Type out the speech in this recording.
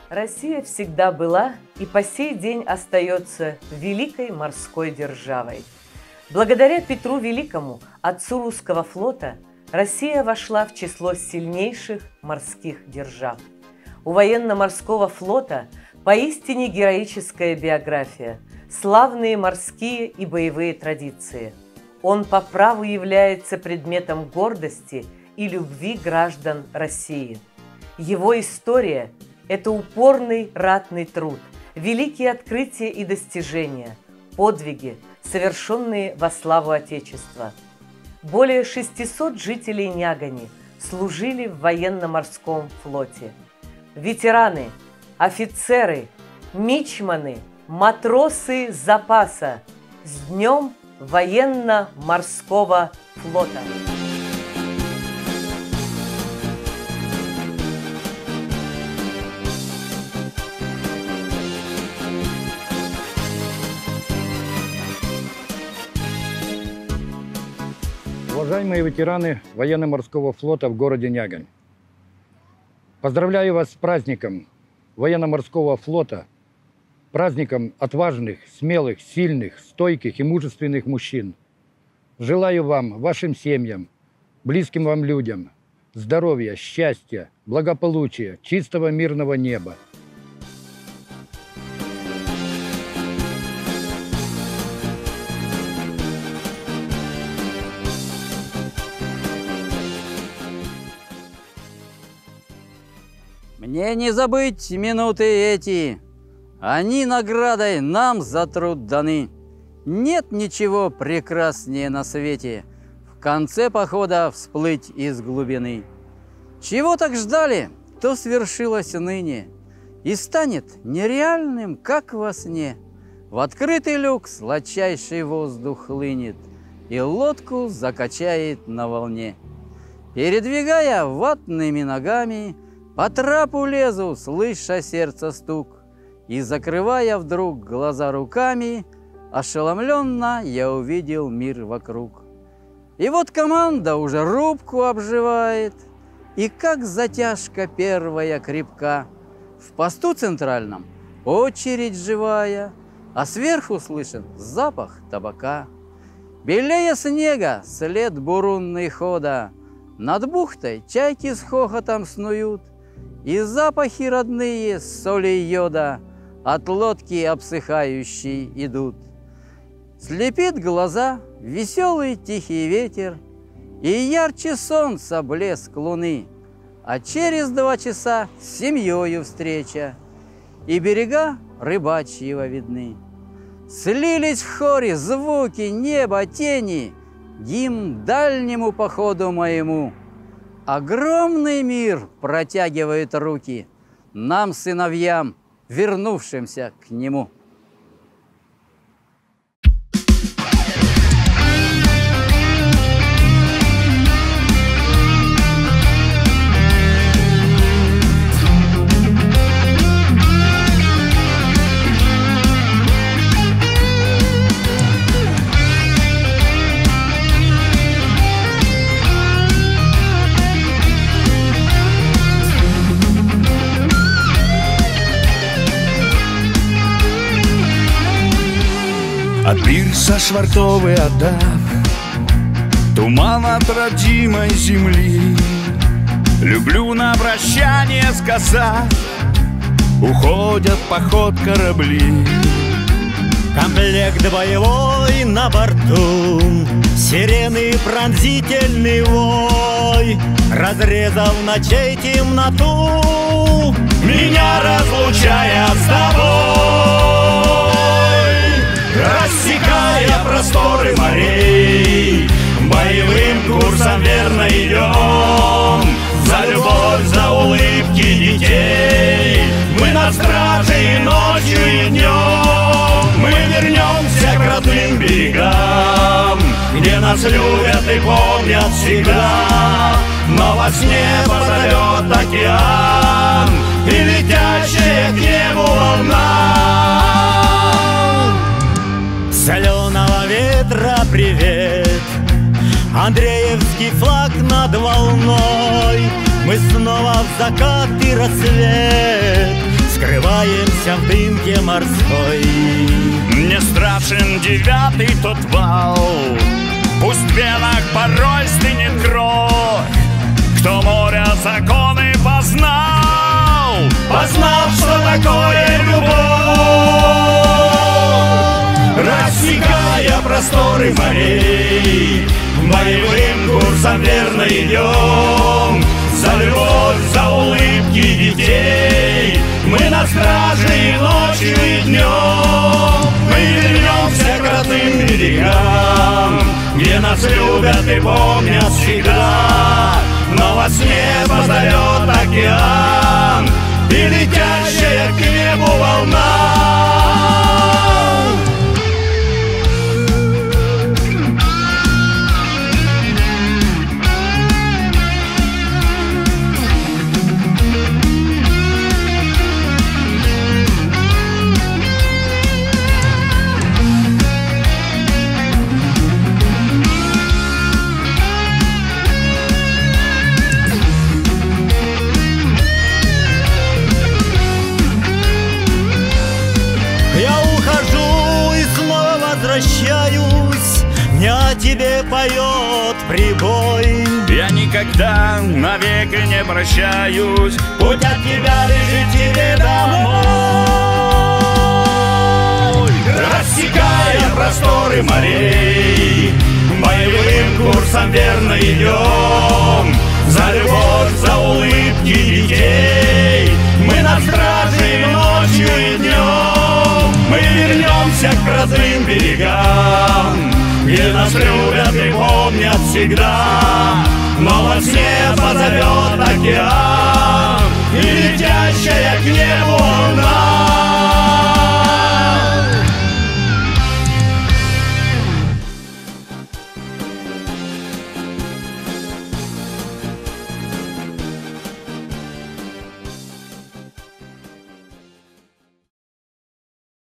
Россия всегда была и по сей день остается великой морской державой. Благодаря Петру Великому, отцу русского флота, Россия вошла в число сильнейших морских держав. У военно-морского флота поистине героическая биография, славные морские и боевые традиции. Он по праву является предметом гордости и любви граждан России. Его история – это упорный ратный труд, великие открытия и достижения, подвиги, совершенные во славу Отечества. Более 600 жителей Нягани служили в военно-морском флоте. Ветераны, офицеры, мичманы, матросы запаса, с Днем военно-морского флота! Уважаемые ветераны военно-морского флота в городе Нягань, поздравляю вас с праздником военно-морского флота, праздником отважных, смелых, сильных, стойких и мужественных мужчин. Желаю вам, вашим семьям, близким вам людям здоровья, счастья, благополучия, чистого мирного неба. Мне не забыть минуты эти, они наградой нам за труд даны. Нет ничего прекраснее на свете в конце похода всплыть из глубины. Чего так ждали, то свершилось ныне и станет нереальным, как во сне. В открытый люк сладчайший воздух хлынет и лодку закачает на волне. Передвигая ватными ногами, по трапу лезу, слыша сердце стук, и, закрывая вдруг глаза руками, ошеломленно я увидел мир вокруг. И вот команда уже рубку обживает, и как затяжка первая крепка. В посту центральном очередь живая, а сверху слышен запах табака. Белее снега след бурунный хода, над бухтой чайки с хохотом снуют, и запахи родные соли и йода от лодки обсыхающей идут. Слепит глаза веселый тихий ветер, и ярче солнца блеск луны, а через 2 часа с семьёю встреча, и берега рыбачьего видны. Слились в хоре звуки неба, тени, гимн дальнему походу моему. Огромный мир протягивает руки нам, сыновьям, вернувшимся к нему. От пирса швартовый отдав туман от родимой земли. Люблю на прощание сказать, уходят в поход корабли. Комплект боевой на борту, сирены пронзительный вой, разрезав ночей темноту, меня разлучая с тобой. Рассекая просторы морей, боевым курсом верно идем. За любовь, за улыбки детей мы на страже и ночью, и днем. Мы вернемся к родным берегам, где нас любят и помнят всегда. Но во сне позовет океан и летящая к небу волна. Соленого ветра привет, Андреевский флаг над волной. Мы снова в закат и рассвет, с скрываемся в дымке морской. Не страшен девятый тот вал, пусть в венах порой стынет кровь. Кто моря законы познал, познав, что такое любовь. Рассекая просторы морей, боевым курсом верно идем. За любовь, за улыбки детей мы на страже и ночью, и днем. Мы вернемся к родным берегам, где нас любят и помнят всегда. Но во сне позовет океан и летящая к небу волна. Возвращаюсь, мне о тебе поет прибой. Я никогда навек не прощаюсь, путь от тебя лежит тебе домой. Рассекая просторы морей, боевым курсом верно идем. За любовь, за улыбки детей мы на страже и ночью, и днем. Мы вернемся к родным берегам, где нас любят и помнят всегда. Но во сне позовет океан и летящая к небу